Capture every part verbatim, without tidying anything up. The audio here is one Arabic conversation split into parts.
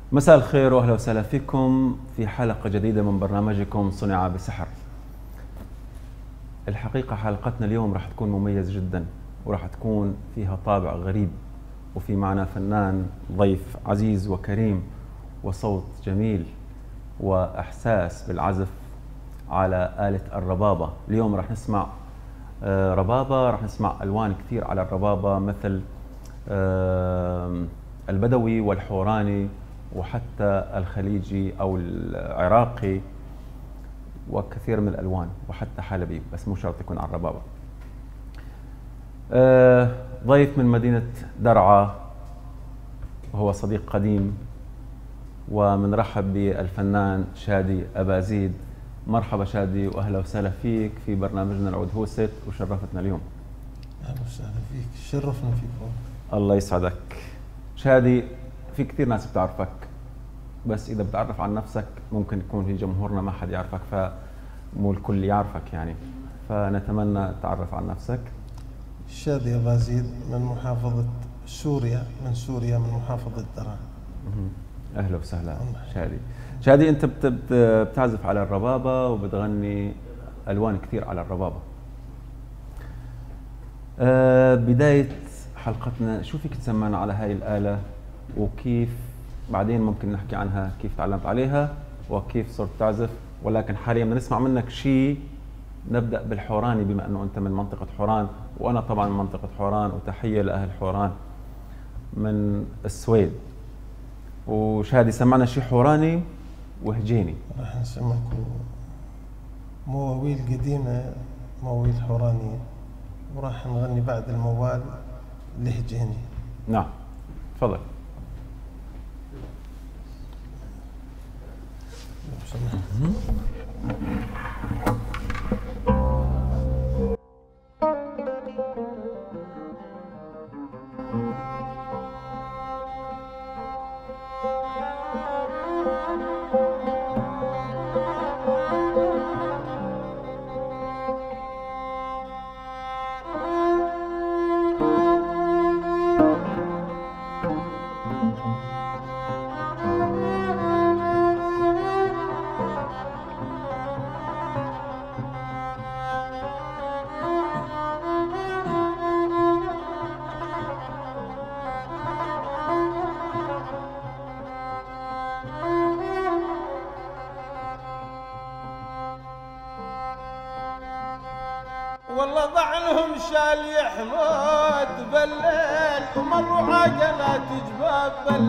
مساء الخير واهلا وسهلا فيكم في حلقة جديدة من برنامجكم صنع بسحر. الحقيقة حلقتنا اليوم راح تكون مميز جدا وراح تكون فيها طابع غريب، وفي معنا فنان ضيف عزيز وكريم وصوت جميل وإحساس بالعزف على آلة الربابة. اليوم راح نسمع ربابة، راح نسمع ألوان كثير على الربابة مثل البدوي والحوراني وحتى الخليجي أو العراقي وكثير من الألوان وحتى حلبي، بس مو شرط يكون على الربابة. ضيف من مدينة درعا وهو صديق قديم، ومنرحب بالفنان شادي أبازيد. مرحبا شادي واهلا وسهلا فيك في برنامجنا العود هوست، وشرفتنا اليوم. اهلا وسهلا فيك، شرفنا فيكم. الله يسعدك. شادي، في كثير ناس بتعرفك، بس اذا بتعرف عن نفسك ممكن يكون في جمهورنا ما حد يعرفك، فمو الكل يعرفك يعني، فنتمنى تعرف عن نفسك. شادي أبازيد من محافظة سوريا، من سوريا من محافظة درعا. اهلا وسهلا شادي. شادي، انت بتعزف على الربابة وبتغني الوان كثير على الربابة. أه بداية حلقتنا، شو فيك تسمعنا على هاي الآلة وكيف بعدين ممكن نحكي عنها، كيف تعلمت عليها وكيف صرت تعزف، ولكن حاليا بدنا نسمع منك شيء. نبدأ بالحوراني بما انه انت من منطقة حوران وانا طبعا من منطقة حوران، وتحية لأهل حوران من السويد. وشادي سمعنا شيء حوراني وهجيني. راح نسمعكم مواويل قديمة، مواويل حورانية، وراح نغني بعد الموال لهجيني. نعم، تفضل. والله ضعنهم شال يحمد بالليل ومروا عقلات جباب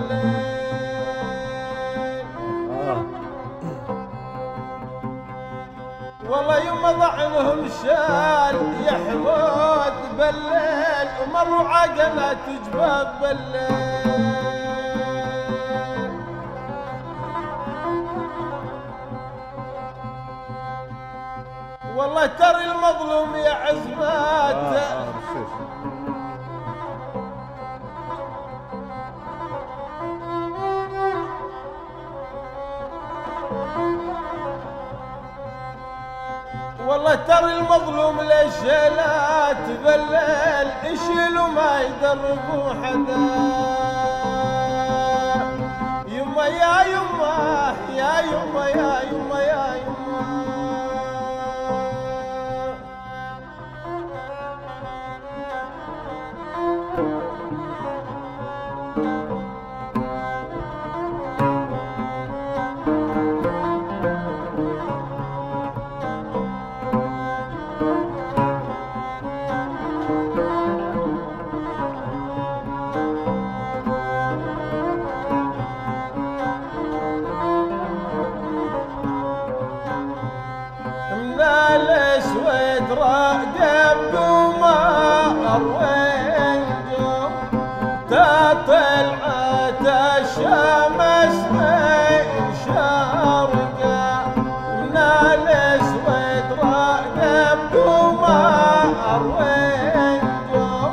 بالليل. والله يما ضعنهم شال يحمد بالليل ومروا عقلات جباب بالليل. والله ترى المظلوم يا عزمات آه آه والله ترى المظلوم ليشيلات بالليل يشيلوا ما يدربوا حدا. يما يا يما يا يما يا يما يا يما الاسود راقب وما اروينجم تطلعت الشمس من شرقه. من الاسود راقب وما اروينجم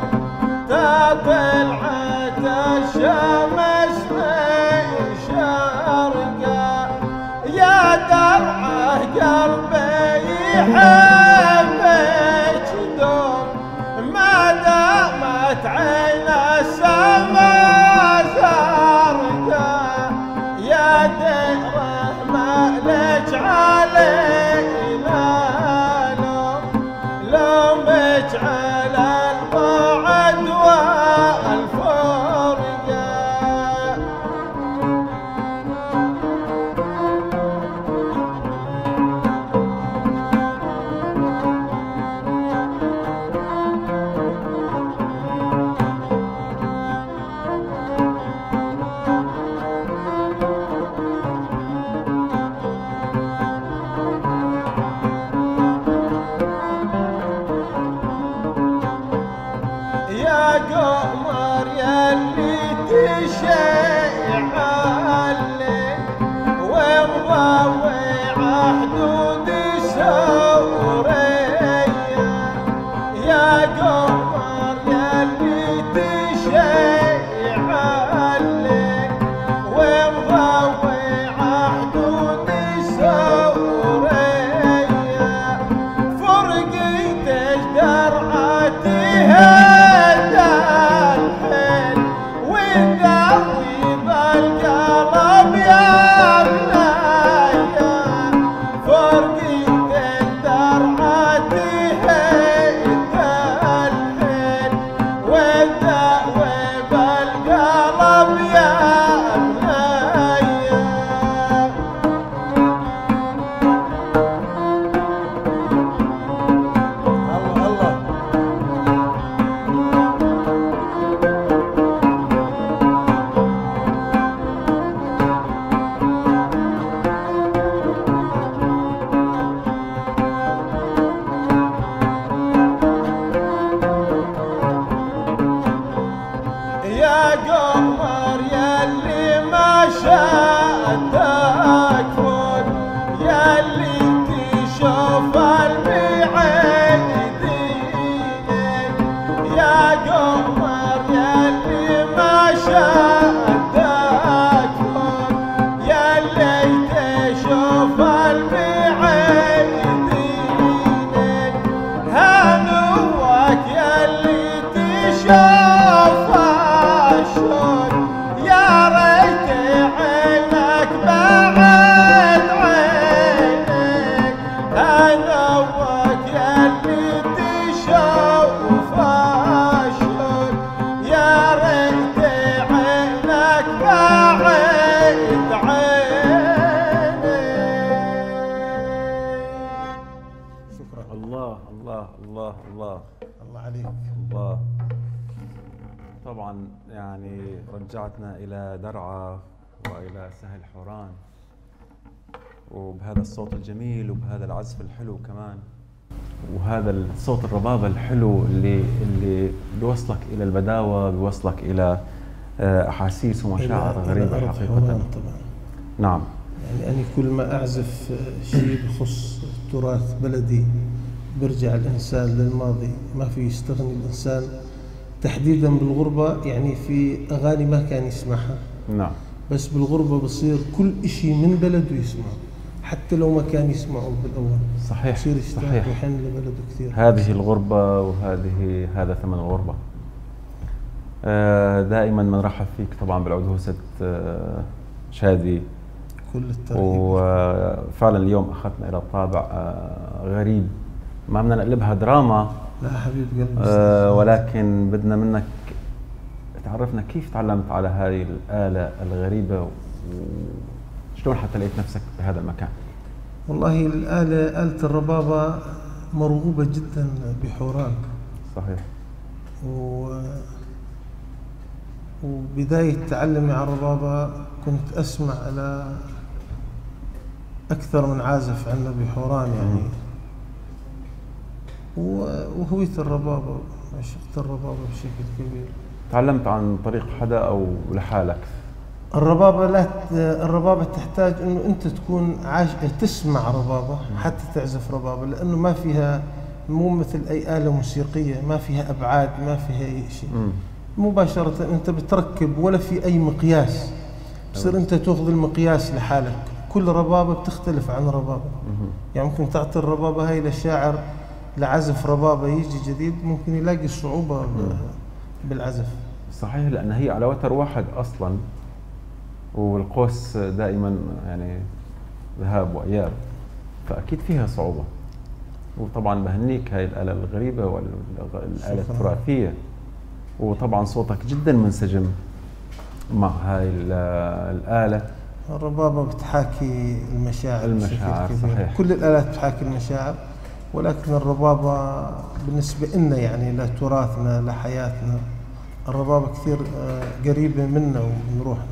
تطلعت الشمس من شرقه. يا درعه قلبي يحبك دوم ما دامت عين السما زرقاء. قمر يلي تشيع الليل ومضوع حدود سوريا يا قمر يلي تشيع الليل ومضوع حدود سوريا فرقيت درعتها الحين وذوب القلب يا بنايا فرقيت درعتها الحين وذوب القلب يا بنايا الله الله يا قمر يلي ما شاءتك فوق يلي تشوف البعيدين يا قمر يلي ما شاءتك فوق يلي تشوف البعيدين هنوك يلي تشوف الشوق يا ريت عينك بعد عينك هنوك يلي تشوف الشوق يا ريت عينك بعد عينك شكرا الله الله الله الله الله عليك. الله. طبعا يعني رجعتنا إلى درعا وإلى سهل حوران وبهذا الصوت الجميل وبهذا العزف الحلو كمان وهذا الصوت الربابة الحلو اللي اللي بيوصلك إلى البداوة بيوصلك إلى آه، أحاسيس ومشاعر إلى- غريبة إلى أرض حقيقة. حوران طبعا. نعم. يعني أنا كل ما أعزف شيء بخص تراث بلدي برجع الإنسان للماضي، ما في يستغني الإنسان تحديدا بالغربة. يعني في أغاني ما كان يسمعها نعم. بس بالغربة بصير كل إشي من بلده يسمعه حتى لو ما كان يسمعه بالأول. صحيح يصير يشتاق صحيح. ويحن لبلده كثير. هذه الغربة وهذه هذا ثمن الغربة. آه، دائما بنرحب فيك طبعا بالعدوسة آه، شادي، كل الترحيب. وفعلا اليوم اخذنا الى طابع آه، غريب، ما بدنا نقلبها دراما لا حبيب قلبي. آه، ولكن بدنا منك تعرفنا كيف تعلمت على هذه الآلة الغريبة وشلون حتى لقيت نفسك بهذا المكان. والله الآلة آلة الربابة مرغوبة جدا بحوران. صحيح. و... وبداية تعلمي على الربابة كنت أسمع على أكثر من عازف عندنا بحوران يعني. و- وهوية الربابة، عشقت الربابة بشكل كبير. تعلمت عن طريق حدا أو لحالك؟ الربابة لا ت- الربابة تحتاج إنه أنت تكون عاش تسمع ربابة حتى تعزف ربابة، لأنه ما فيها، مو مثل أي آلة موسيقية، ما فيها أبعاد، ما فيها أي شيء. مم. مباشرة أنت بتركب ولا في أي مقياس، بصير أنت تأخذ المقياس لحالك. كل ربابة بتختلف عن ربابة. مم. يعني ممكن تعطي الربابة هاي للشاعر لعزف ربابة يجي جديد ممكن يلاقي صعوبة ب- بالعزف. صحيح، لأن هي على وتر واحد أصلا، والقوس دائما يعني ذهاب وإياب، فأكيد فيها صعوبة. وطبعا بهنيك هاي الآلة الغريبة والآلة شكراً. التراثية، وطبعا صوتك جدا منسجم مع هاي ال- الآلة. الربابة بتحاكي المشاعر. المشاعر، بشكل كبير. صحيح. كل الآلات بتحاكي المشاعر، ولكن الربابة بالنسبة لنا يعني لتراثنا لحياتنا، الربابة كثير آه، قريبة منا ومن روحنا.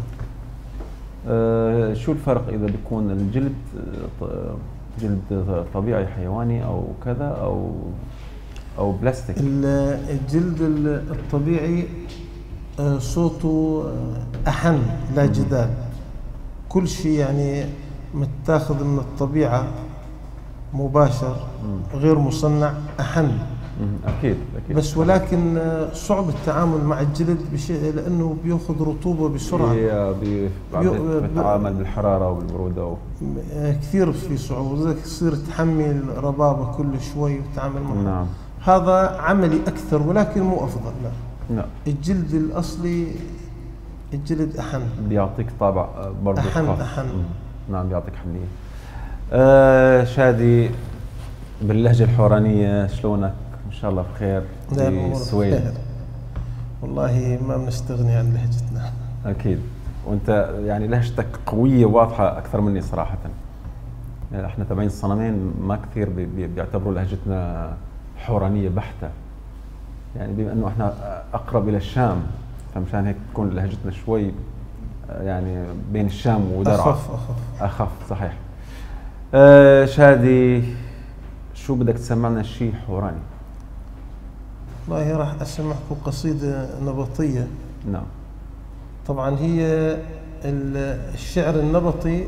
أه شو الفرق إذا بيكون الجلد آه، ط- جلد طبيعي حيواني أو كذا، أو او بلاستيك؟ الجلد الطبيعي صوته أحن لا جدال. كل شيء يعني متاخذ من الطبيعة مباشر غير مصنع أحن. أكيد أكيد. بس ولكن صعب التعامل مع الجلد بشيء لأنه بيأخذ رطوبة بسرعة. بي بيتعامل بالحرارة والبرودة و... كثير في صعوبة، لذلك يصير تحمل ربابة كل شوي وتتعامل معه. نعم. هذا عملي أكثر ولكن مو أفضل. لا. لا. الجلد الأصلي الجلد أحن، بيعطيك طابع برضه أحن أحن. نعم بيعطيك حنية. آه شادي، باللهجة الحورانية شلونك؟ إن شاء الله بخير في السويد. والله ما بنستغني عن لهجتنا. أكيد. وأنت يعني لهجتك قوية واضحة أكثر مني صراحة. يعني إحنا تبعين الصنمين ما كثير بي بيعتبروا لهجتنا حورانية بحتة. يعني بما إنه إحنا أقرب إلى الشام، فمشان هيك تكون لهجتنا شوي يعني بين الشام ودرعا. أخف أخف أخف صحيح. أه شادي، شو بدك تسمعنا شيء حوراني؟ والله راح أسمعكم قصيدة نبطية. نعم. طبعا هي الشعر النبطي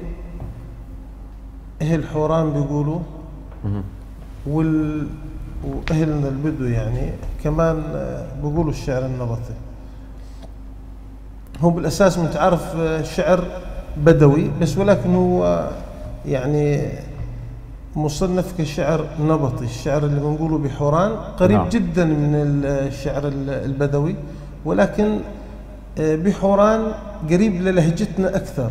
أهل حوران بيقولوا، وال وأهلنا البدو يعني كمان بيقولوا الشعر النبطي. هو بالأساس متعرف شعر بدوي بس ولكن هو يعني مصنف كشعر نبطي. الشعر اللي بنقوله بحوران قريب نعم. جدا من الشعر البدوي، ولكن بحوران قريب للهجتنا أكثر.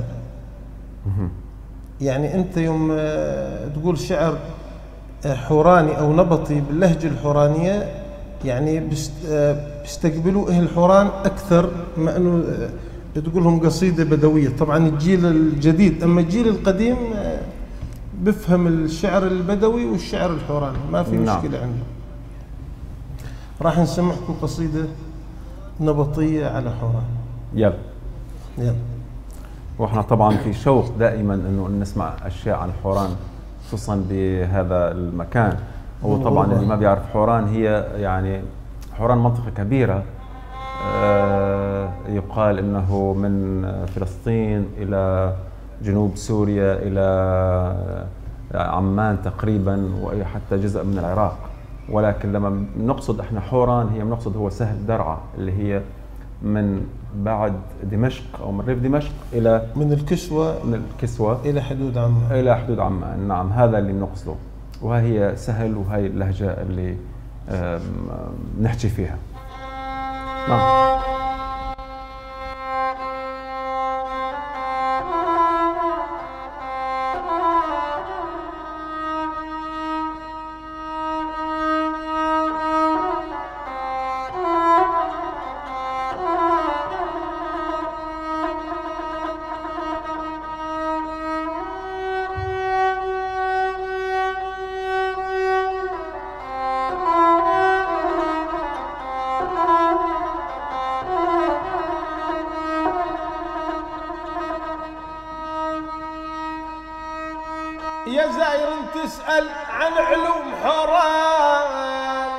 يعني أنت يوم تقول شعر حوراني أو نبطي باللهجة الحورانية يعني بيستقبلوا أهل حوران أكثر ما أنه تقولهم قصيدة بدوية. طبعا الجيل الجديد، أما الجيل القديم بفهم الشعر البدوي والشعر الحوراني ما في نعم. مشكلة عنده. راح نسمعكم قصيدة نبطية على حوران. يلا يلا. واحنا طبعا في شوق دائما انه نسمع اشياء عن حوران، خصوصا بهذا المكان. هو طبعا اللي ما بيعرف حوران، هي يعني حوران منطقة كبيرة، آه يقال انه من فلسطين الى جنوب سوريا الى عمان تقريبا، وحتى جزء من العراق. ولكن لما نقصد احنا حوران هي بنقصد هو سهل درعا اللي هي من بعد دمشق او من ريف دمشق الى من الكسوة من الكسوة الى حدود عمان الى حدود عمان. نعم هذا اللي بنقصده، وهي سهل وهي اللهجة اللي نحكي فيها. نعم. يا زاير تسأل عن علوم حوران،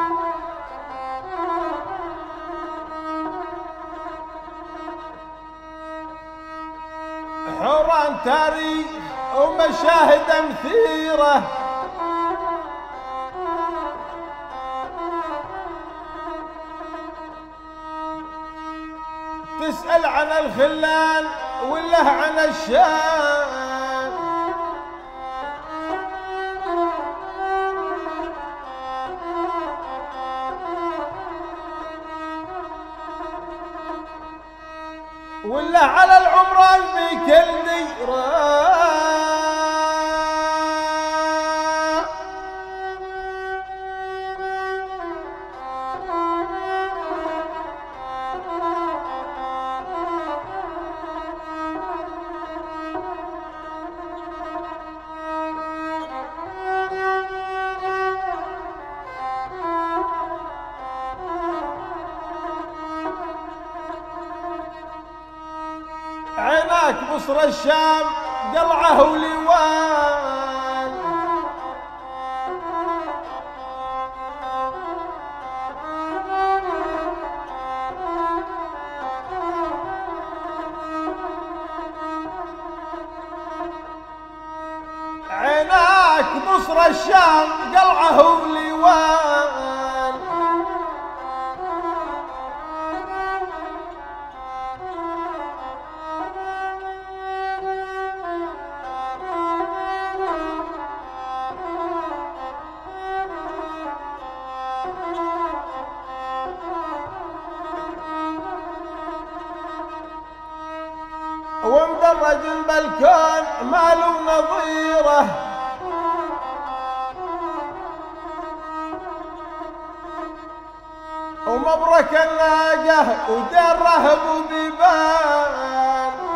حوران تاريخ ومشاهد مثيرة، تسأل عن الخلان ولا عن الشام. ولا على العمران بكل ديرة. عيناك بصر الشام قلعه ولوان، نصر الشام قلعه وليوان. ومدرج بالكون ما له نظيره، ومبرك الناقه ودره ببيبان.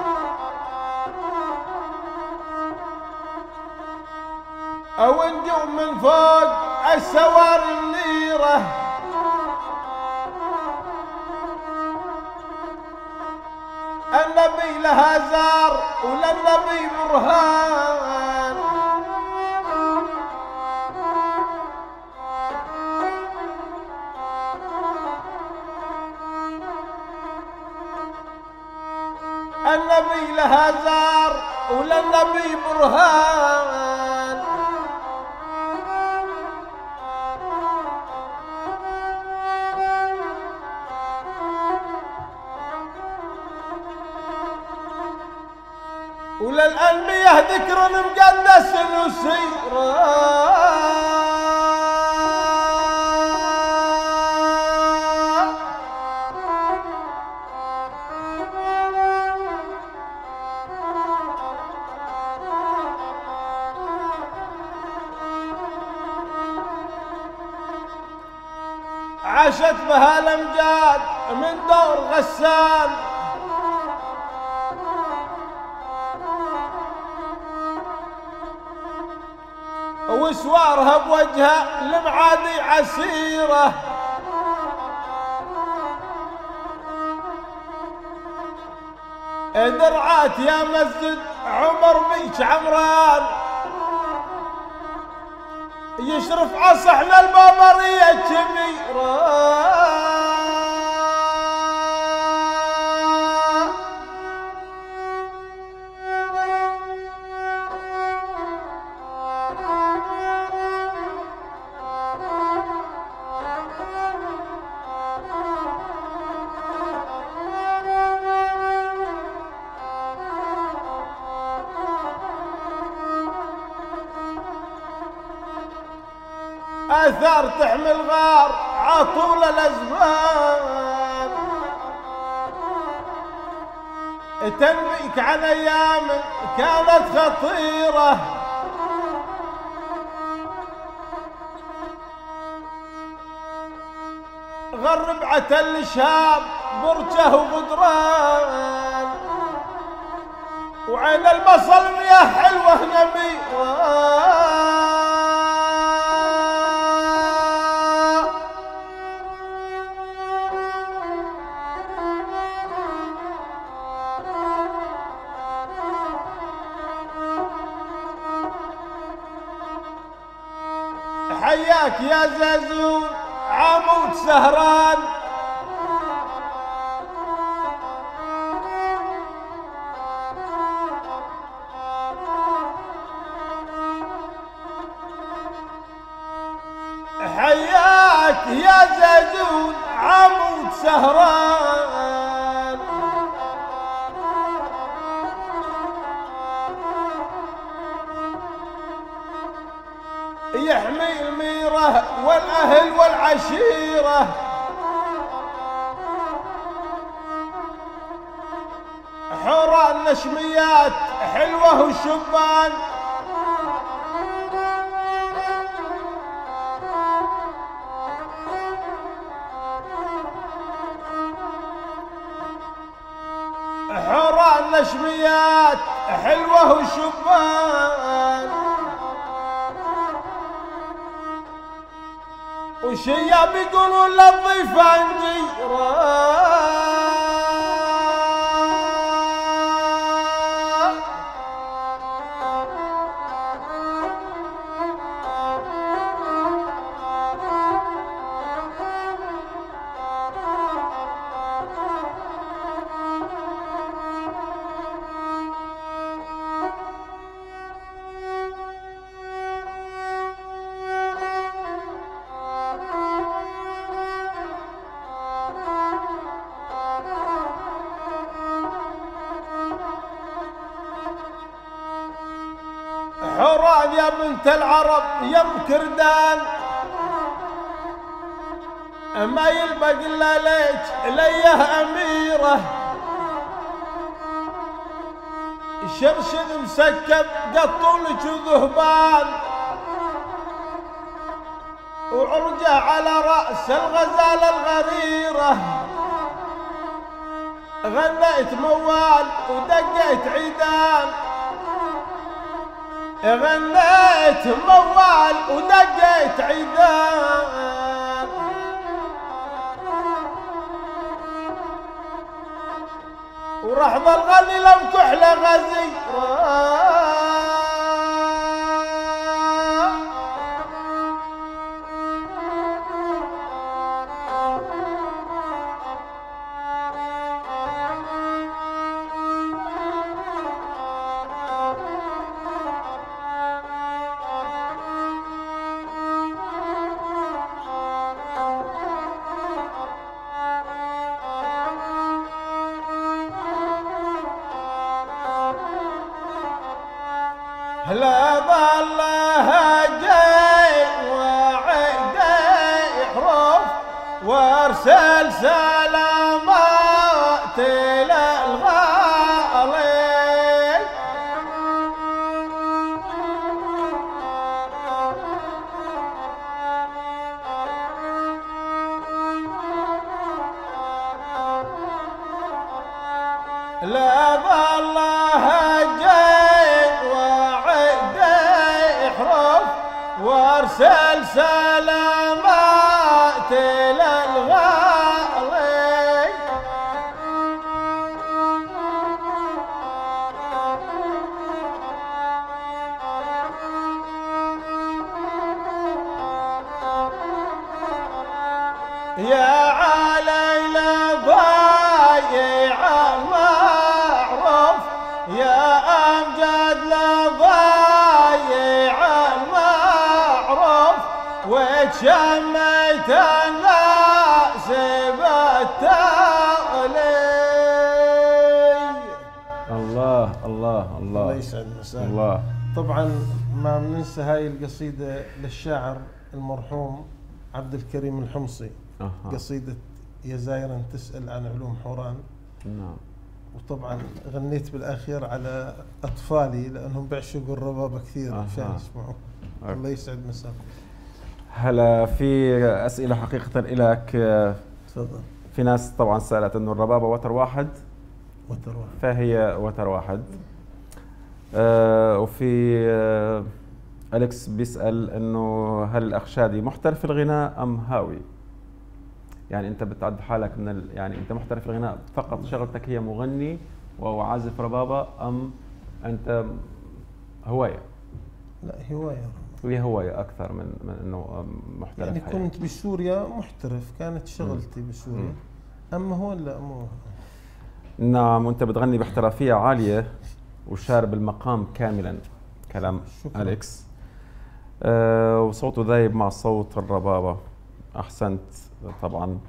او نجوم من فوق السواري النيره، النبي لها زار وللنبي برهان. النبي لها زار وللنبي برهان. وللأنبياء ذكر مقدس وسيرة، عاشت بها الأمجاد من دور غسان. وسوارها بوجهها المعادي عسيرة، درعات يا مسجد عمر بيش عمران، يشرف عصحن البابرية كبيرة. آثار تحمل غار عطول الأزمان، تنبيك عن أيام كانت خطيرة. غربعة الشام برجه وغدران، وعين البصل مياه حلوة نبيرة. حياك يا زازون عمود سهران، حياك يا زازون عمود سهران. يحمي الميرة والأهل والعشيرة، حوران نشميات حلوة وشبان. حوران نشميات حلوة وشبان، وشياب يقولون للضيفان جيران. يا بنت العرب يم كردان ما يلبق الا ليك ليه اميره شرشد مسكب قطولك ذهبان وعرجه على راس الغزاله الغريره غنيت موال ودقيت عيدان غنيت موال ودقيت عيدان ورحض الغني لم كحله غزيره لا ظلها جاي وعدي حروف وارسل سلامات للغالي لا ظلها جاي وارسل سلامات للغالي يا علي لا ضايع المعروف يا امجد لا ضايع وشميت الناس بالتالي. الله الله الله الله يسعد مساك. الله. طبعا ما بننسى هاي القصيدة للشاعر المرحوم عبد الكريم الحمصي. أه. قصيدة يا زايرا تسأل عن علوم حوران. نعم. وطبعا غنيت بالأخير على أطفالي لأنهم بيعشقوا الربابة كثير عشان أه. يسمعوا. أه. الله يسعد مساك. هلا في أسئلة حقيقة لك. تفضل. في ناس طبعا سألت إنه الربابة وتر واحد. وتر واحد. فهي وتر واحد. آه وفي آه أليكس بيسأل إنه هل الأخشادي محترف الغناء أم هاوي؟ يعني أنت بتعد حالك من ال... يعني أنت محترف الغناء فقط شغلتك هي مغني وعازف ربابة أم أنت هواية؟ لا هواية. هي هواية أكثر من من إنه محترف. يعني كنت حياتي. بسوريا محترف كانت شغلتي م. بسوريا م. أما هون لا مو. نعم وأنت بتغني باحترافية عالية وشارب المقام كاملا كلام شكرا. أليكس. أه وصوته ذايب مع صوت الربابة. أحسنت طبعا.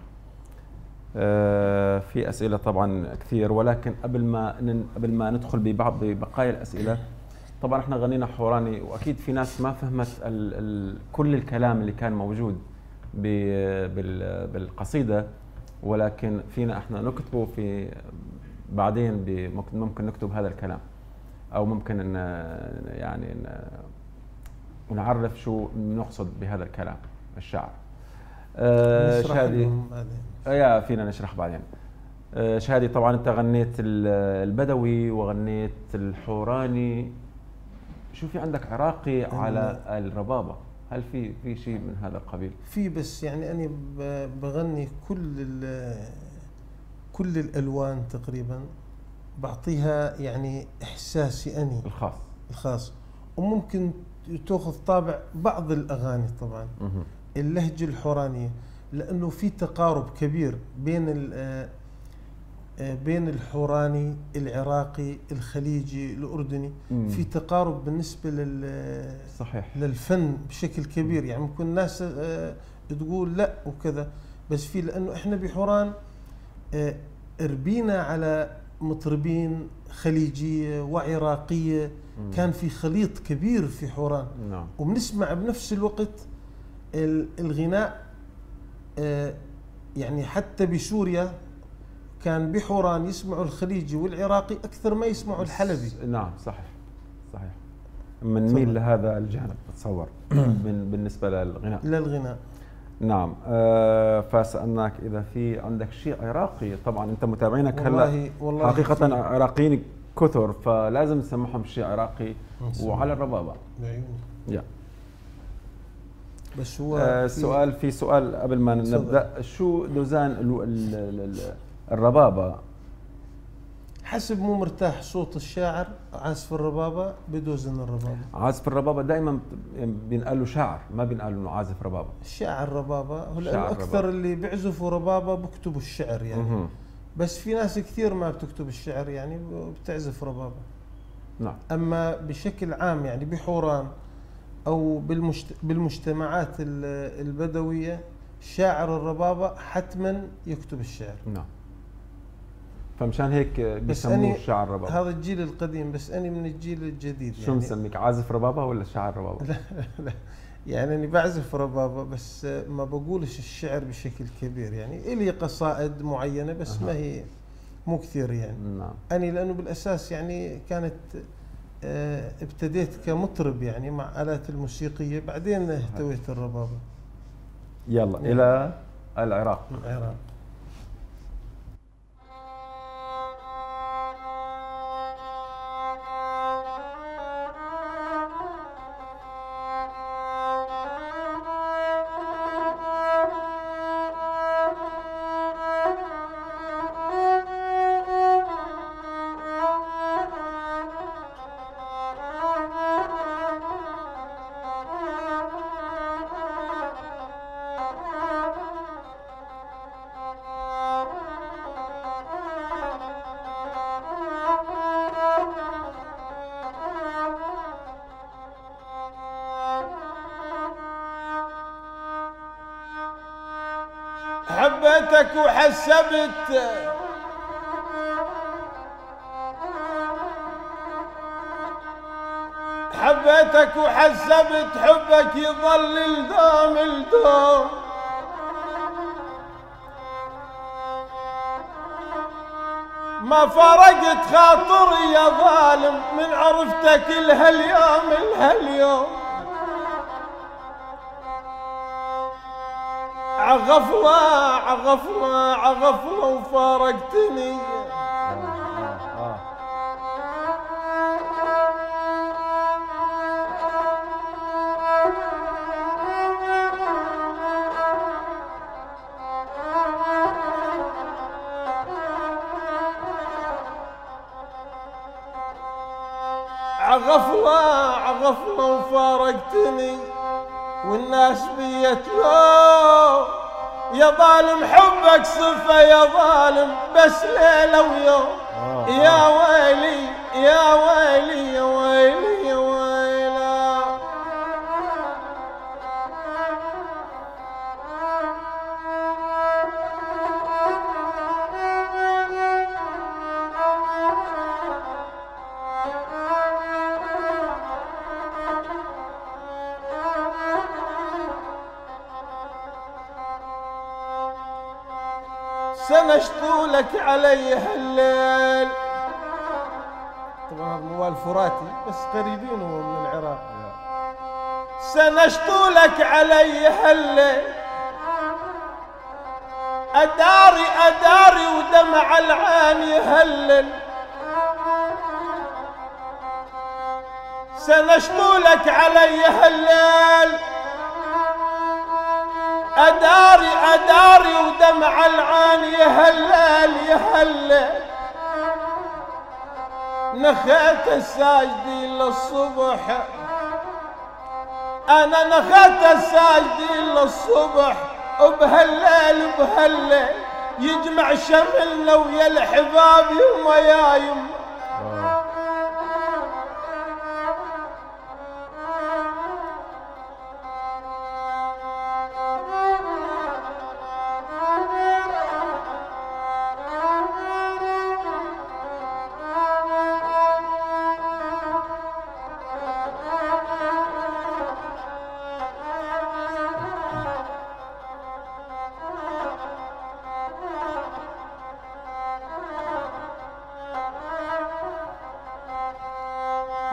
أه في أسئلة طبعا كثير ولكن قبل ما قبل ما ندخل ببعض ببقايا الأسئلة طبعا احنا غنينا حوراني واكيد في ناس ما فهمت ال ال كل الكلام اللي كان موجود بالقصيده ولكن فينا احنا نكتبه في بعدين ممكن نكتب هذا الكلام او ممكن ان يعني نعرف شو نقصد بهذا الكلام الشعر. آه شادي يا فينا نشرح بعدين. آه شادي طبعا انت غنيت البدوي وغنيت الحوراني. شو في عندك عراقي على الربابة؟ هل في في شيء من هذا القبيل؟ في بس يعني أنا بغني كل كل الألوان تقريبا بعطيها يعني إحساسي أني الخاص الخاص وممكن تأخذ طابع بعض الأغاني طبعا مه. اللهجة الحورانية لأنه في تقارب كبير بين بين الحوراني العراقي الخليجي الأردني مم. في تقارب بالنسبة لل صحيح للفن بشكل كبير يعني ممكن الناس تقول لا وكذا بس في لأنه إحنا بحوران ربينا على مطربين خليجية وعراقية، كان في خليط كبير في حوران. نعم. وبنسمع بنفس الوقت ال- الغناء، آه، يعني حتى بسوريا كان بحوران يسمعوا الخليجي والعراقي أكثر ما يسمعوا الحلبي. نعم صحيح صحيح. بنميل لهذا الجانب بتصور بال- بالنسبة للغناء. للغناء. نعم. آه فسألناك إذا في عندك شيء عراقي. طبعا أنت متابعينك هلا والله والله حقيقة كثير. عراقيين كثر، فلازم نسمعهم شيء عراقي نسمع. وعلى الربابة. بعيوني. يا بس هو آه في- سؤال في سؤال قبل ما تفضل. نبدأ، شو دوزان ال- ال- ال- الربابة؟ حسب مو مرتاح صوت الشاعر عازف الربابة بدوزن الربابة. عازف الربابة دائما بينقال له شاعر، ما بينقال له عازف ربابة. الشاعر ربابة هو لأنه شاعر أكثر ربابة. اللي بيعزفوا ربابة بكتبوا الشعر يعني. مهم. بس في ناس كثير ما بتكتب الشعر يعني بتعزف ربابة. نعم. أما بشكل عام يعني بحوران أو بالمجت... بالمجتمعات ال- البدوية شاعر الربابة حتما يكتب الشعر. نعم. فمشان هيك بيسموه شاعر ربابة. هذا الجيل القديم، بس أنا من الجيل الجديد. شو يعني مسميك، عازف ربابة ولا شاعر ربابة؟ لا لا يعني أنا بعزف ربابة بس ما بقولش الشعر بشكل كبير، يعني إلي قصائد معينة بس أها. ما هي مو كثير يعني. نعم. أنا لأنه بالأساس يعني كانت آه، ابتديت كمطرب يعني مع آلات الموسيقية، بعدين اهتويت الربابة. يلا إلى العراق. العراق. حبيتك وحسبت حبيتك وحسبت حبك يظل الدوم الدوم، ما فرقت خاطري يا ظالم من عرفتك الهاليوم الهاليوم. عغفلة عغفلة عغفلة وفارقتني، عغفلة عغفلة وفارقتني، والناس بيت لو يا ظالم حبك صفة يا ظالم بس ليلة ويوم. يا ويلي يا ويلي يا ويلي يا ويلا. سنشطولك علي هالليل. طبعا هذا موال فراتي بس قريبين هو من العراق. سنشطولك علي هالليل، أداري أداري ودمع العين يهلل. سنشطولك علي هالليل، أداري أداري ودمع العين يهلل يهلل. نخيت الساجدين للصبح، أنا نخيت الساجدين للصبح، وبهالليل بهالليل يجمع شملنا ويا الحباب يما يا يما.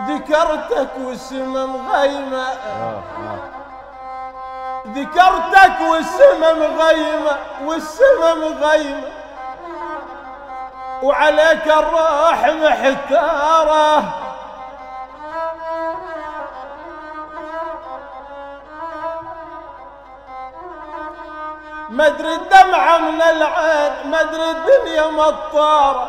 ذكرتك والسما مغيمة آه آه. ذكرتك والسما مغيمة والسما مغيمة وعليك الروح محتارة مدري الدمعة من العين مدري الدنيا مطارة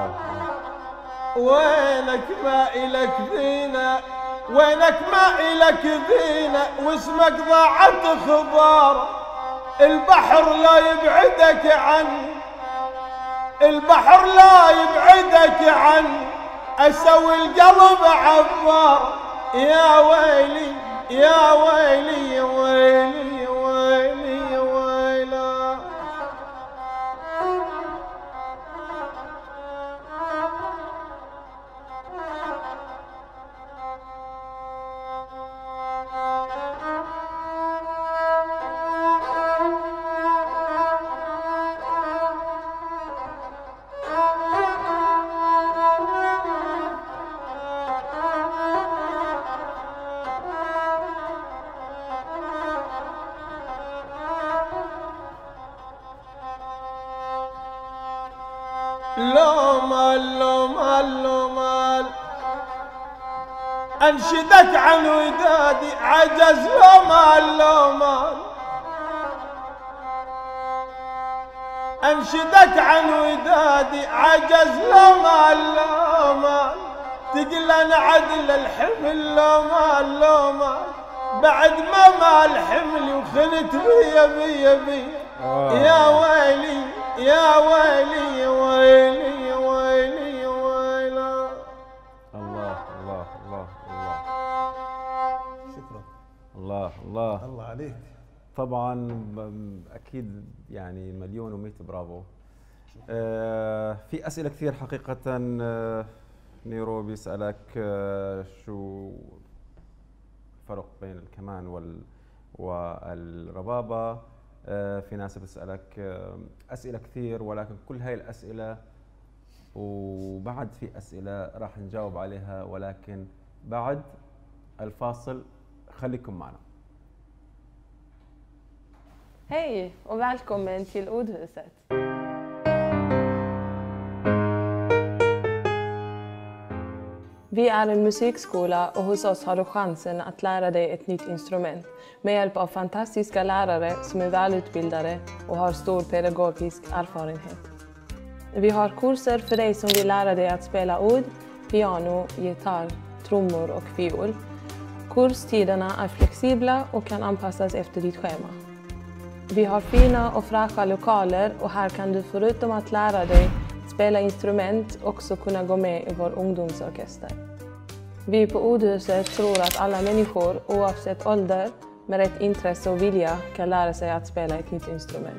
وينك ما إلك ذينة وينك ما إلك ذينة واسمك ضاعت خبارة البحر لا يبعدك عني البحر لا يبعدك عني أسوي القلب عبارة يا ويلي يا ويلي يا ويلي يا ويلي يا ويلا لو مال لو مال لو مال انشدك عن ودادي عجز لو مال لو مال انشدك عن ودادي عجز لو مال لو مال تقل انا عدل الحمل لو مال لو مال بعد ما مال حملي وخنت بيا بيا بيا يا ويلي يا ويلي يا ويلي يا ويلي يا ويلا الله الله الله الله شكرا. الله الله الله عليك. طبعا اكيد يعني مليون ومئة برافو. آه في اسئله كثير حقيقه. آه نيرو بيسالك آه شو الفرق بين الكمان وال والربابه. آه في ناس بتسالك آه اسئله كثير، ولكن كل هاي الاسئله وبعد في اسئله راح نجاوب عليها، ولكن بعد الفاصل. خليكم معنا. Hej och välkommen till Ordhuset. Vi är en musikskola och hos oss har du chansen att lära dig ett nytt instrument med hjälp av fantastiska lärare som är välutbildade och har stor pedagogisk erfarenhet. Vi har kurser för dig som vill lära dig att spela oud, piano, gitarr, trummor och fiol. Kurstiderna är flexibla och kan anpassas efter ditt schema. Vi har fina och fräscha lokaler och här kan du förutom att lära dig spela instrument också kunna gå med i vår ungdomsorkester. Vi på Ordhuset tror att alla människor oavsett ålder med rätt intresse och vilja kan lära sig att spela ett nytt instrument.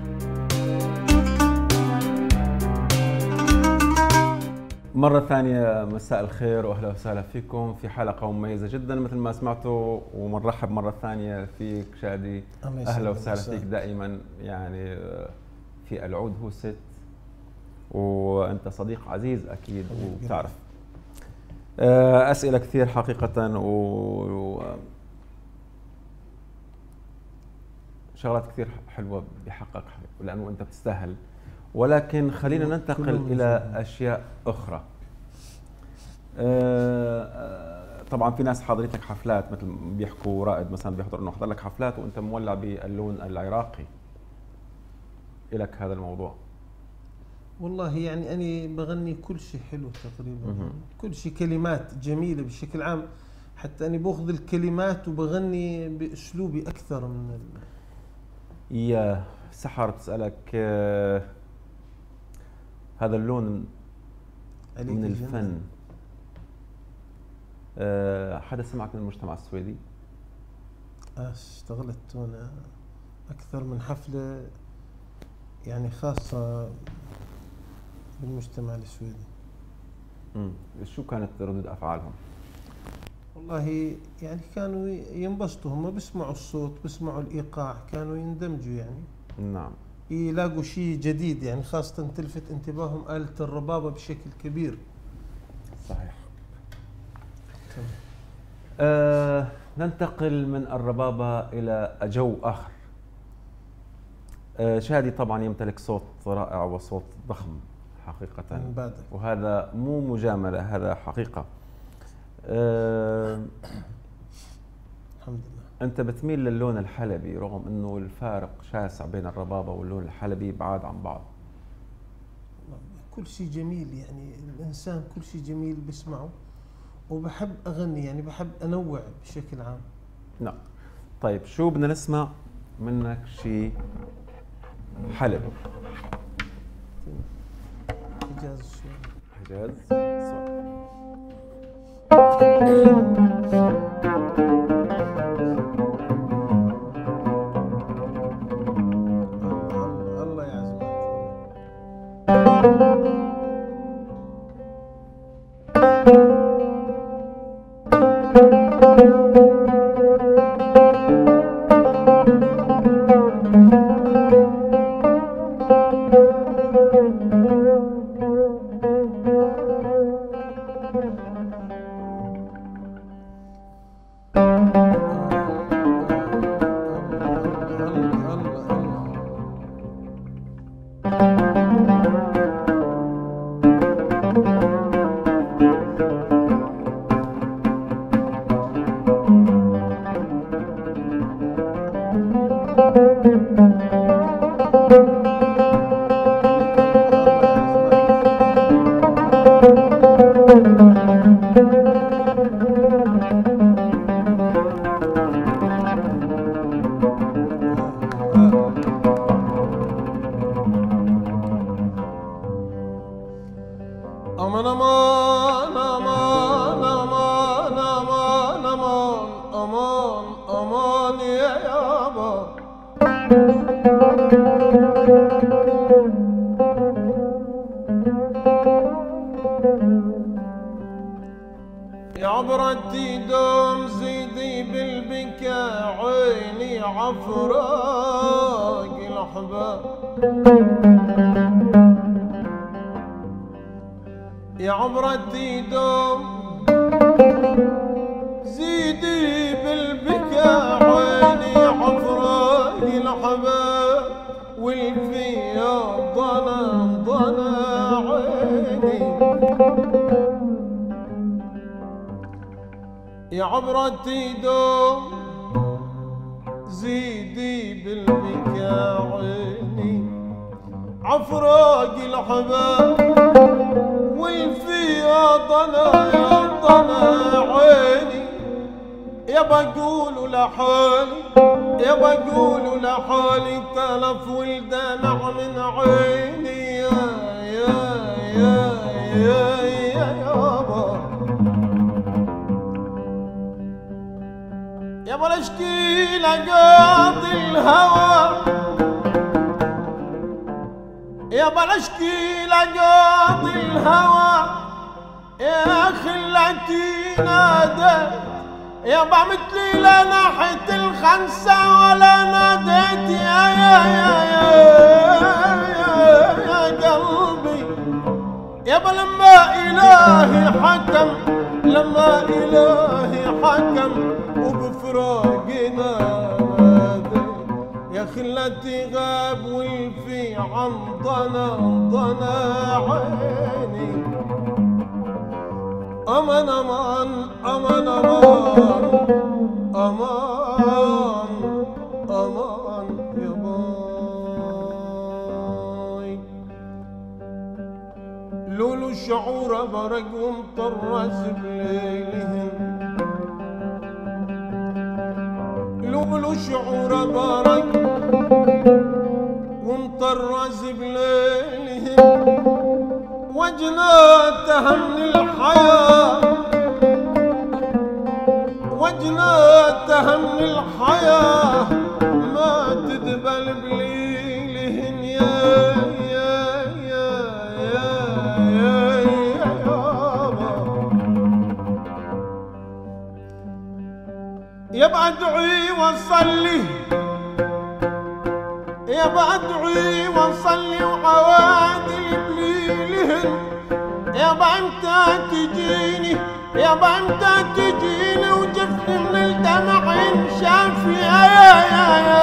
مرة ثانية مساء الخير وأهلا وسهلا فيكم في حلقة مميزة جدا مثل ما سمعتوا، ومنرحب مرة ثانية فيك شادي. أهلا وسهلا فيك دائما يعني في العود هوست، وأنت صديق عزيز أكيد وبتعرف. أسئلة كثير حقيقة و شغلات كثير حلوة بحقك لأنه أنت بتستاهل، ولكن خلينا ننتقل إلى أشياء أخرى. طبعا في ناس حاضرتك حفلات مثل بيحكوا رائد مثلا بيحضر انه حضر لك حفلات وانت مولع باللون العراقي. إلك هذا الموضوع؟ والله يعني أنا بغني كل شيء حلو تقريبا، كل شيء كلمات جميلة بشكل عام، حتى أنا باخذ الكلمات وبغني بأسلوبي أكثر من ال... يا سحر بتسألك آه هذا اللون من الفن آه حدا سمعك من المجتمع السويدي؟ اشتغلت هنا أكثر من حفلة يعني خاصة بالمجتمع السويدي. امم شو كانت ردود أفعالهم؟ والله يعني كانوا ينبسطوا، هم بيسمعوا الصوت بيسمعوا الإيقاع، كانوا يندمجوا يعني. نعم. يلاقوا شيء جديد يعني، خاصة تلفت انتباههم آلة الربابة بشكل كبير. صحيح. آه ننتقل من الربابة إلى جو آخر. آه شادي طبعا يمتلك صوت رائع وصوت ضخم حقيقة، وهذا مو مجاملة، هذا حقيقة. آه الحمد لله. أنت بتميل للون الحلبي رغم أنه الفارق شاسع بين الربابة واللون الحلبي بعاد عن بعض. كل شيء جميل، يعني الإنسان كل شيء جميل بسمعه، وبحب أغني، يعني بحب أنوع بشكل عام. نعم. طيب شو بدنا نسمع منك؟ شيء حلب. حجاز شوي. حجاز. الله يعزمك. أمان أمان أمان أمان أمان أمان أمان أمان يا يابا يا عبرتي دوم زيدي بالبكاء عيني عفراق الأحباب يا عبرتي دوم زيدي بالبكاء عيني عفراق الأحباب والفيا ضنا ضنا عيني يا عبرتي دوم زيدي بالبكاء عيني عفراق الأحباب والفيا ضنا يا ضنا عيني يا بقول لحالي يا بقول لحالي تلف والدمع من عيني يا يا يا يا يا يابا يابا اشكي لقاضي الهوى يابا اشكي لقاضي الهوى يا خلتي ناديت يابا مثلي لا ناحية الخنسة ولا ناديت يا يا يا يا يا قلبي يابا لما إلهي حكم لما إلهي حكم وبفراقنا ناديت يا خلتي غاب والفي عن ضنا ضنا عيني أمان أمان أمان أمان أمان أمان يا باي لولو شعور برق ومطرز بليلهن لولو شعور برق ومطرز بليلهن وجناتها من الحياة وجناتها من الحياة ما تدبل بليلهن يا يا يا يا يا يابا يبقى ادعي وصلي يبقى ادعي وصلي وعوادي بليلهن يابا انت تجيني يابا امتى تجيني وجفني من الدمع ينشاف يا يا يا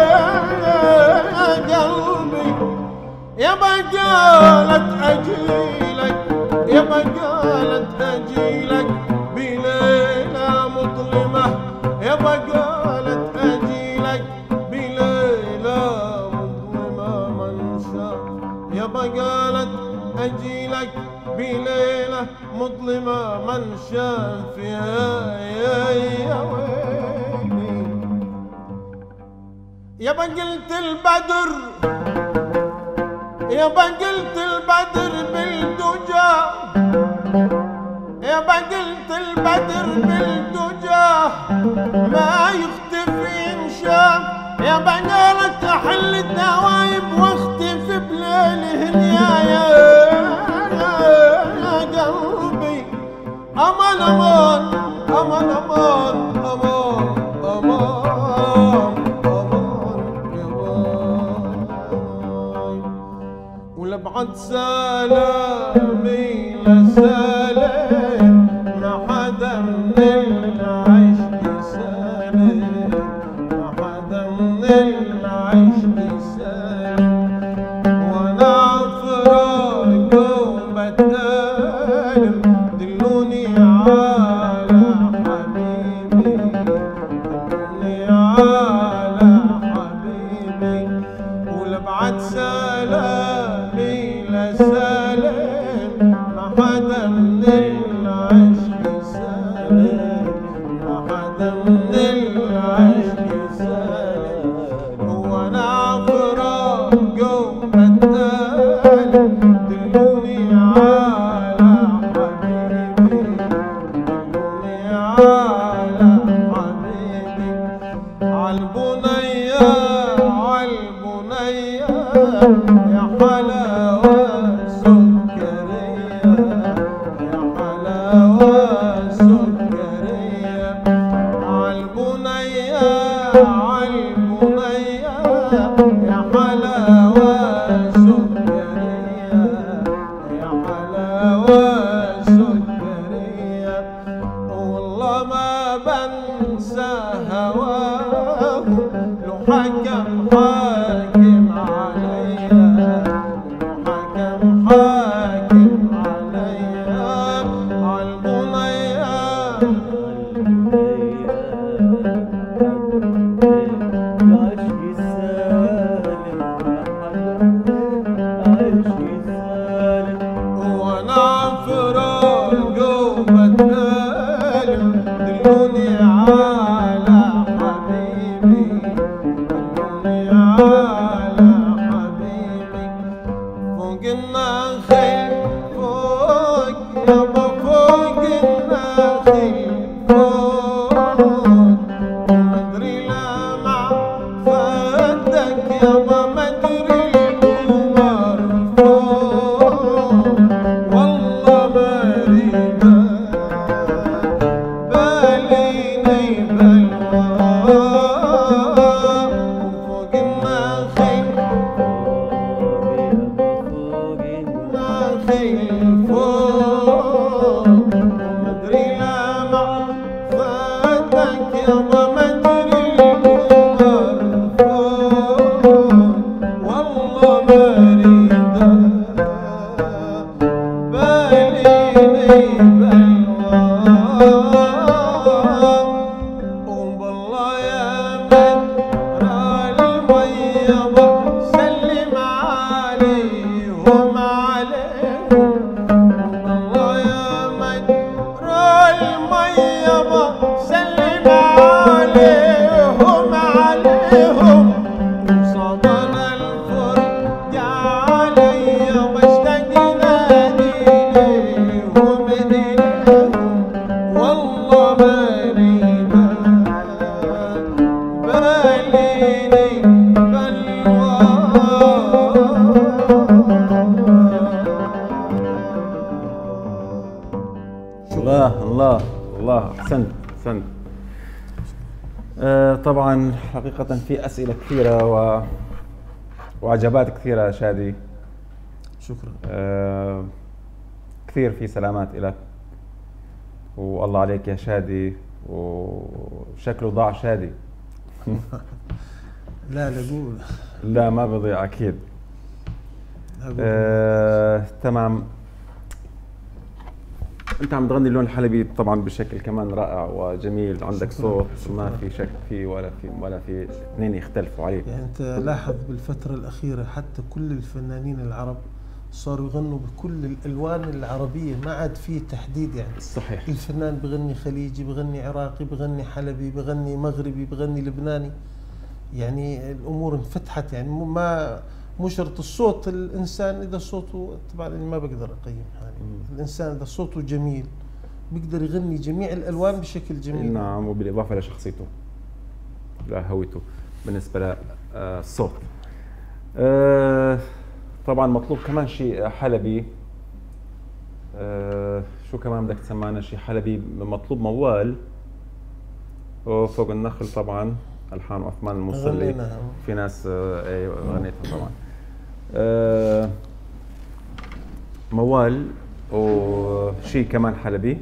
يا قلبي. يابا قالت اجيلك، يابا قالت اجيلك بليلة مظلمة، يابا قالت اجيلك بليلة مظلمة منشاف، يابا قالت اجيلك بليلة مظلمة منشاف يا يا يا ويلي. يابا قلت البدر، يابا قلت البدر بالدجى، يابا قلت البدر بالدجى ما يختفي انشاف، يابا قالت احل الدوايب واختفي بليلهن يا يا يا قلبي. امان امان امان امان امان امان امان يا باي. ولبعد سلامي لسلام ما حدا من العشق سالم، ما حدا من العشق سالم. وانا فراق وبتألم دلوني على حبيبي، دلوني على حبيبي. ولبعد سلامي لسلام ما حدا من العشق سالم، ما حدا من العشق سالم. وانا فراق وبتألم دلوني على حبيبي، دلوني على حبيبي. عالبنية عالبنية يا حلاوة سكرية، يا حلاوة سكرية. عالبنية عالبنية يا حلاوة سكرية، يا حلاوة سكرية. والله ما بنسى هواه لو حكم حاكم عليا، لو حكم حاكم عليا. عالبنية وانا فراق وبتألم دلوني على حبيبي، دلوني على حبيبي. فوق النخيل فوق يابا فوق النخيل فوق، ومدري لمع فدك يابا مدري القمر فوق. والله ما اريد باليني بلوى. وفوق النخيل النخيل فوق، ومدري لمع فدك يابا مدري القمر فوق. والله ما اريد باليني بلوى. وبالله يا من رأى المية سلم عليهم عليهم. والله يا من رأى المية سلم عليهم عليهم. وصابنا الفرج علي واشتقنا إليهم إليهم. والله ما أريد باليني بلوى. الله الله الله، احسنت احسنت. آه طبعا حقيقة في أسئلة كثيرة و... وعجبات كثيرة شادي. شكرا. آه كثير في سلامات لك، والله عليك يا شادي، وشكله ضاع شادي. لا لا قول. لا ما بضيع اكيد. آه، تمام. انت عم تغني اللون الحلبي طبعا بشكل كمان رائع وجميل، عندك صوت ما في شك فيه ولا في ولا في اثنين يختلفوا عليه. يعني انت لاحظ بالفترة الأخيرة حتى كل الفنانين العرب صاروا يغنوا بكل الألوان العربية، ما عاد فيه تحديد. يعني صحيح. الفنان بغني خليجي، بغني عراقي، بغني حلبي، بغني مغربي، بغني لبناني. يعني الأمور انفتحت، يعني ما مو شرط الصوت. الإنسان إذا صوته، طبعا أنا ما بقدر أقيم حالي، الإنسان إذا صوته جميل بيقدر يغني جميع الألوان بشكل جميل. نعم، وبالإضافة لشخصيته لهويته بالنسبة للصوت. أه طبعا مطلوب كمان شيء حلبي. أه شو كمان بدك تسمعنا شيء حلبي؟ مطلوب موال وفوق النخل طبعا، الحان عثمان الموصلي. في ناس ايه غنيتها طبعا. أه موال وشيء كمان حلبي.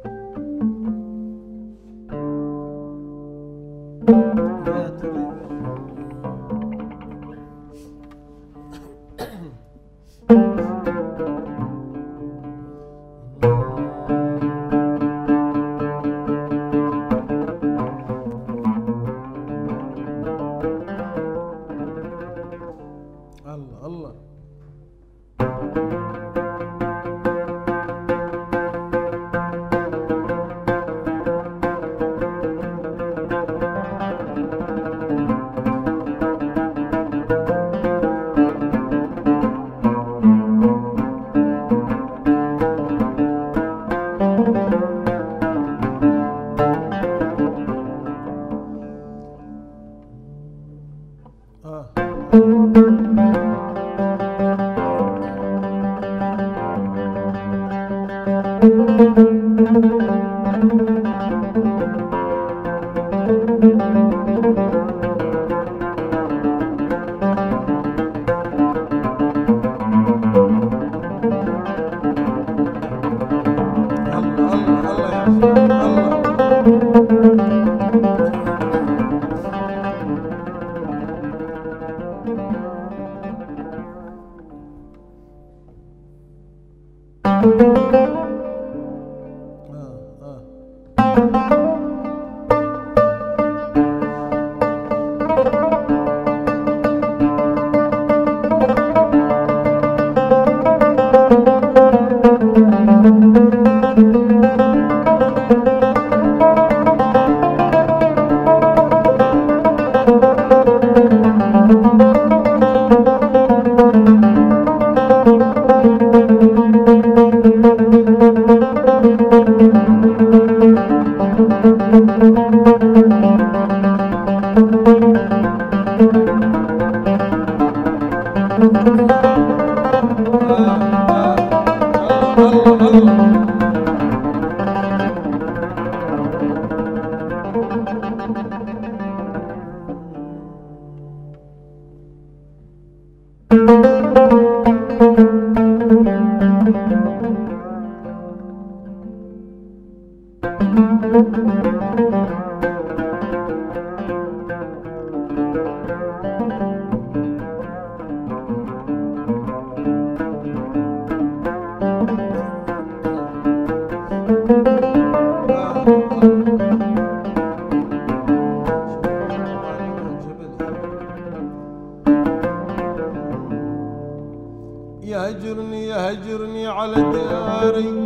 يهجرني يهجرني على دياري،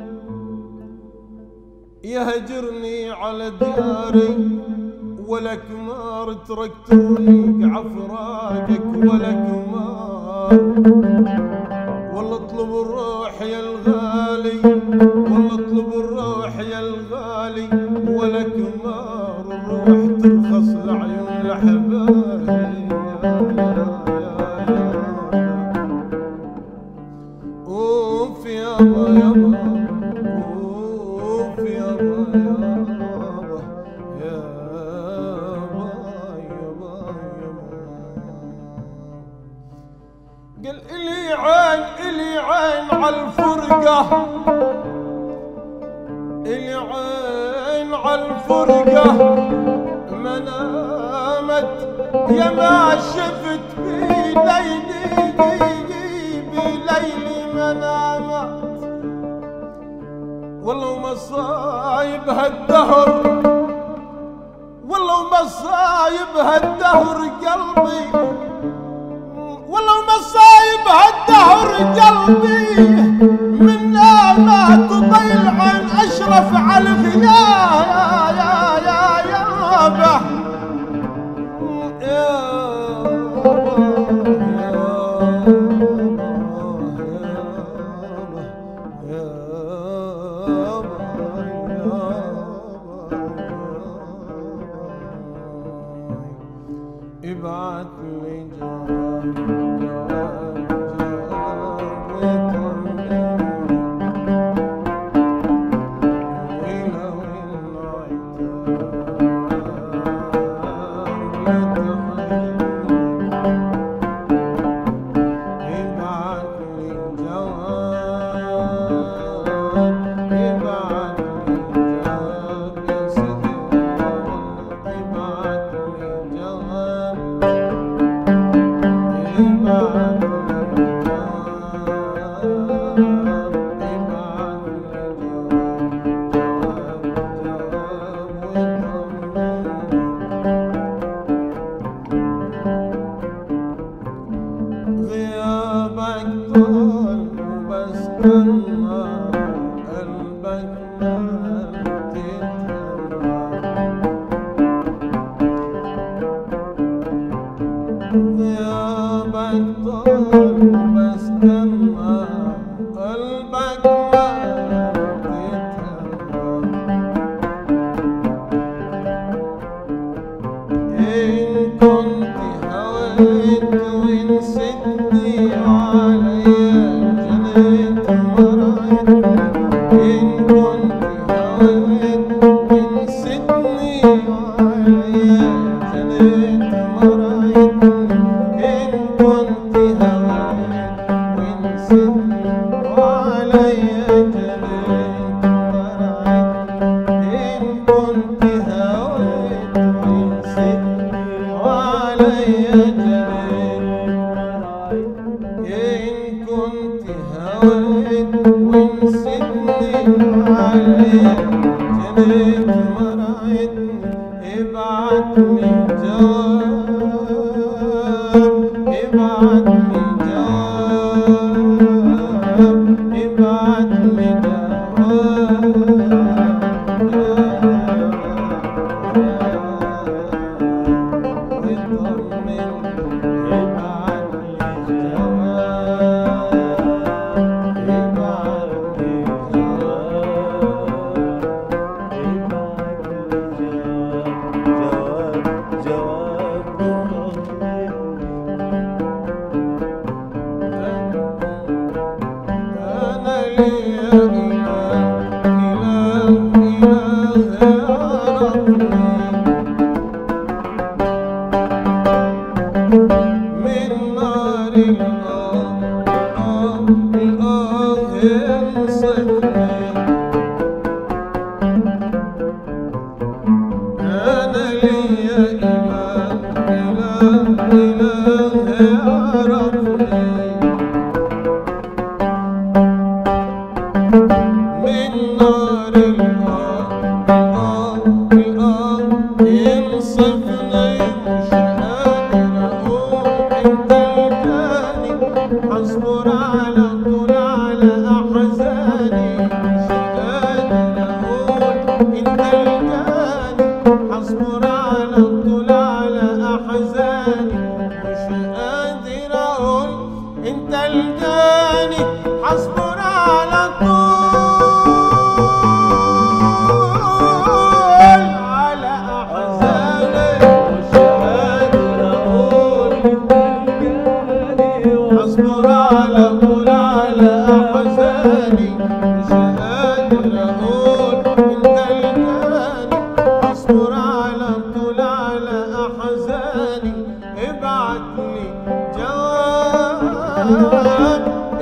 يهجرني على دياري، ولك مار تركت الريق عفراقك ولك مار. والله اطلب الروح يا الغالي، والله اطلب الروح يا الغالي، ولك مار الروح ترخص لعيون الاحباب. اوف يابا يابا، اوف يابا يابا، يابا يابا يابا. قال إلي عين إلي عين عالفرقة، إلي عالفرقة ما نامت يا ما شفت بليلي بليلي ما نامت والله مصايب هالدهر والله مصايب هالدهر قلبي والله مصايب هالدهر قلبي من ما تضيل عن اشرف على الغياب يا يا يا يابا ابعت لي جواب جواب جواب ويطمني ولو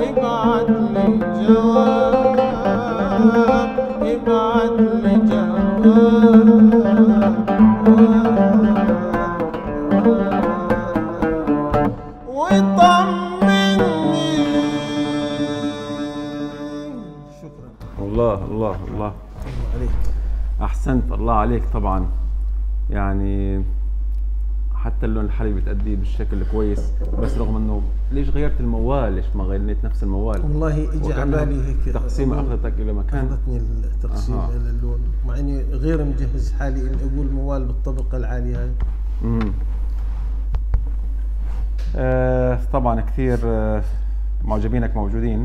ابعت لي جواب ابعت لي جواب الله الله الله عليك. احسنت، الله عليك. طبعا يعني حتى اللون الحلبي بتأديه بالشكل كويس، بس رغم انه ليش غيرت الموال؟ ليش ما غيرت نفس الموال؟ والله اجى على بالي هيك تقسيمه اخذتك الى مكان، اخذتني التقسيمه أه. للون، مع اني غير مجهز حالي اني اقول موال بالطبقه العاليه هاي. امم آه طبعا كثير آه معجبينك موجودين،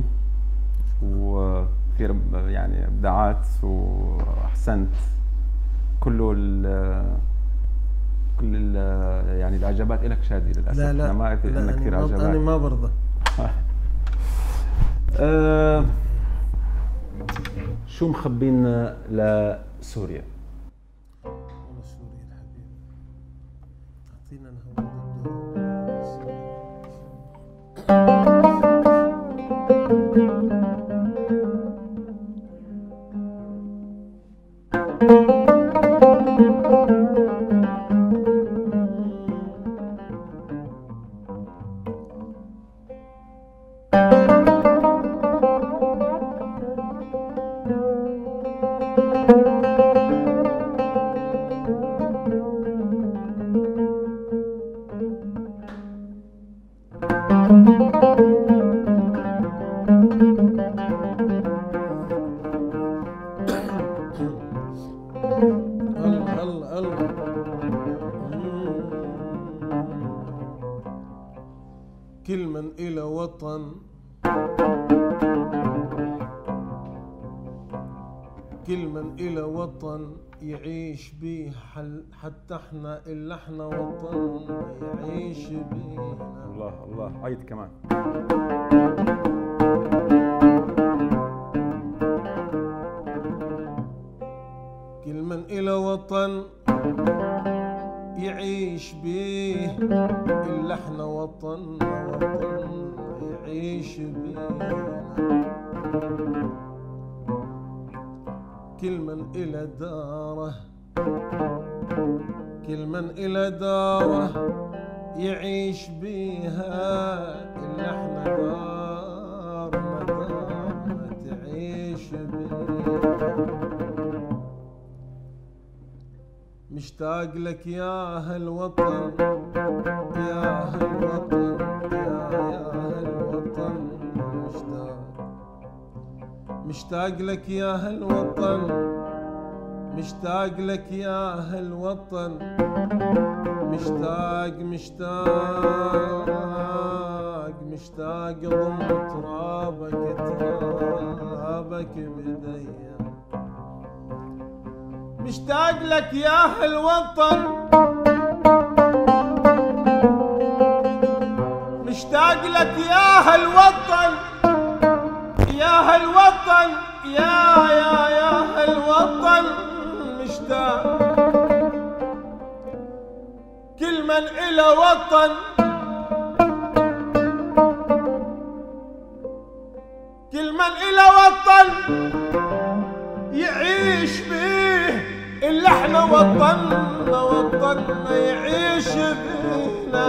وكثير يعني ابداعات، واحسنت. كله ال كل ال يعني الاعجابات لك شادي للاسف. لا لا انا ما قلت انك كثير اعجابات. انا ما برضى. آه شو مخبينا لسوريا؟ والله سوريا الحبيب، اعطينا نهوض. الله الله الله. كل من إلى وطن كل من إلى وطن يعيش بيه، حتى احنا إلا احنا وطن يعيش بينا. الله الله، عيد كمان. كل من إلى وطن يعيش بيه، إلا احنا وطن وطن يعيش بينا. كل من إلى داره كل من إلى داره يعيش بيها، إلا احنا دارنا دارنا تعيش بيها. مشتاق لك يا هالوطن يا هالوطن يا يا هالوطن، مشتاق مشتاق لك يا هالوطن، مشتاق لك يا هالوطن، مشتاق مشتاق مشتاق ضم ترابك ترابك بدي. مشتاق لك يا هالوطن، مشتاق لك يا هالوطن يا هالوطن يا يا يا هالوطن، مشتاق. كل من إلى وطن كل من إلى وطن يعيش بيه، إلا احنا وطننا وطننا يعيش بينا.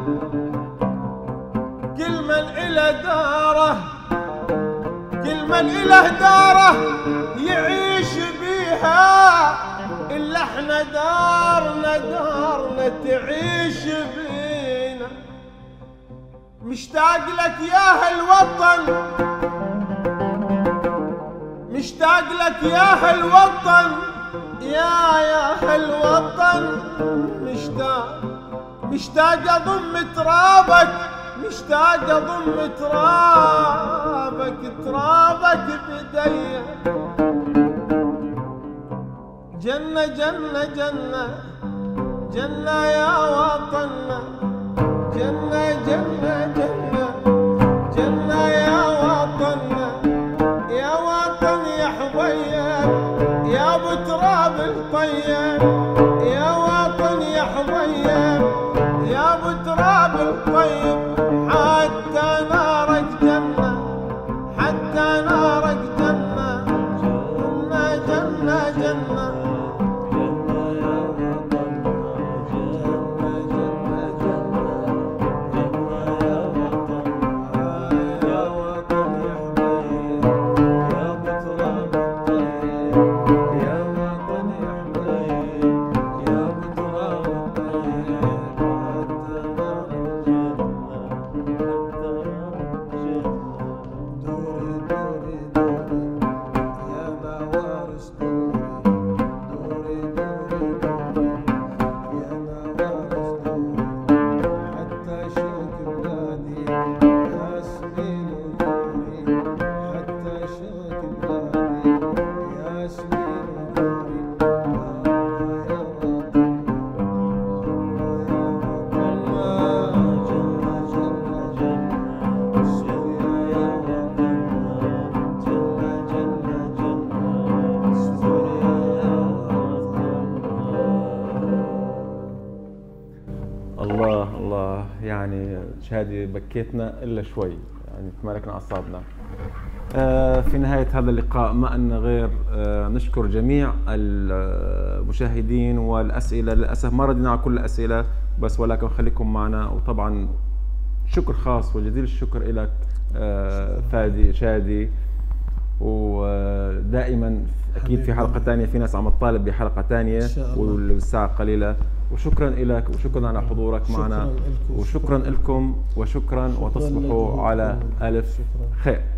كل من إلى داره كل من إله داره يعيش بيها، إلا احنا دارنا دارنا تعيش بينا. مشتاق لك يا هالوطن، مشتاق لك يا هالوطن يا يا هالوطن، مشتاق مشتاق أضم ترابك، مشتاق أضم ترابك ترابك بدي. جنة جنة جنة جنة يا وطننا، جنة جنة جنة جنة يا وطننا، يا وطن يا حبيب يا ابو تراب الطيب، يا وطن يا حبيب يا ابو تراب الطيب. حتى نارك جنة حتى نارك جنة، جنة جنة جنة شهادي بكيتنا الا شوي، يعني تمالكنا اعصابنا. آه في نهايه هذا اللقاء ما أن غير آه نشكر جميع المشاهدين والاسئله. للاسف ما ردنا على كل الاسئله بس، ولكن خليكم معنا. وطبعا شكر خاص وجزيل الشكر لك آه فادي شادي، ودائما اكيد في حلقه ثانيه، في ناس عم تطالب بحلقه ثانيه والساعه قليله. وشكرا لك وشكرا على حضورك معنا، وشكرا لكم وشكرا، وتصبحوا على الف خير.